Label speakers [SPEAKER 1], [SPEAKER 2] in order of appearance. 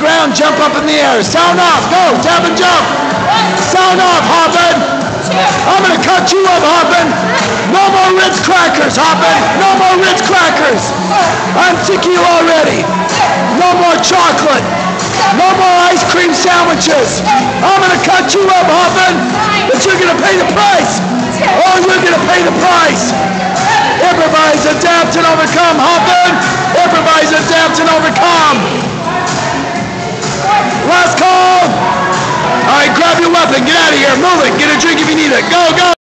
[SPEAKER 1] ground, jump up in the air. Sound off, go, tap and jump. Sound off, Hoppin. I'm gonna cut you up, Hoppin. No more Ritz crackers, Hoppin. No more Ritz crackers. I'm sick of you already. No more chocolate. No more ice cream sandwiches. I'm gonna cut you up, Hoppin. But you're gonna pay the price. Oh, you're gonna pay the price. Everybody's adapt and overcome, Hoppin. Everybody's adapt and overcome. Last call. All right, grab your weapon. Get out of here. Move it. Get a drink if you need it. Go, go.